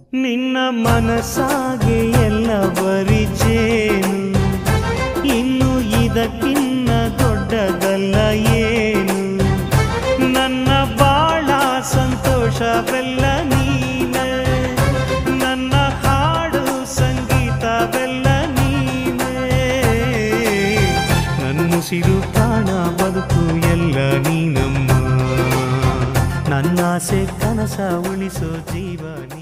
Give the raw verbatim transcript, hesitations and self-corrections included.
ನಿನ್ನ ಮನಸ್ಸಾಗೆ ಎಲ್ಲ ಬರಿಜೇನು, ಇನ್ನು ಇದಕ್ಕಿನ್ನ ದೊಡ್ಡದಲ್ಲ ಏನು. ನನ್ನ ಬಾಳ ಸಂತೋಷವೆಲ್ಲ ನೀನೆ, ನನ್ನ ಹಾಡು ಸಂಗೀತವೆಲ್ಲ ನೀನೆ. ನನ್ನುಸಿರು ಪ್ರಾಣ ಬದುಕು ಎಲ್ಲ ನೀನಮ್ಮ, ನನ್ನಾಸೆ ಕನಸ ಉಳಿಸೋ ಜೀವ ನೀ.